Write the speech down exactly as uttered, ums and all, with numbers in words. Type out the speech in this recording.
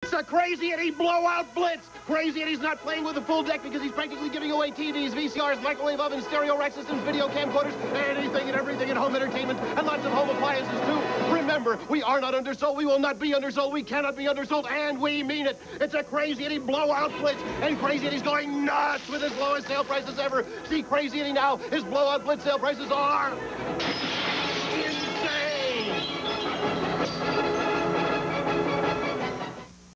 It's a Crazy Eddie blowout blitz. Crazy Eddie's not playing with a full deck because he's practically giving away T Vs, V C Rs, microwave ovens, stereo rack systems, video camcorders, anything and everything in home entertainment, and lots of home appliances, too. Remember, we are not undersold, we will not be undersold, we cannot be undersold, and we mean it. It's a Crazy Eddie blowout blitz, and Crazy Eddie's going nuts with his lowest sale prices ever. See Crazy Eddie now. His blowout blitz sale prices are insane.